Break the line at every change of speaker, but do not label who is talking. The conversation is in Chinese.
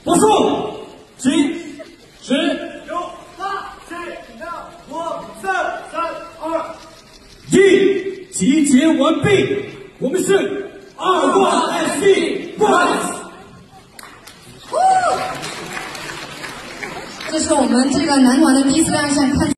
不数，7、10、
9、8、7、6、5、4、3、2、
1，集结完毕。我们是2冠 FC Boys。
这是我们这个男团的第一次亮相，看。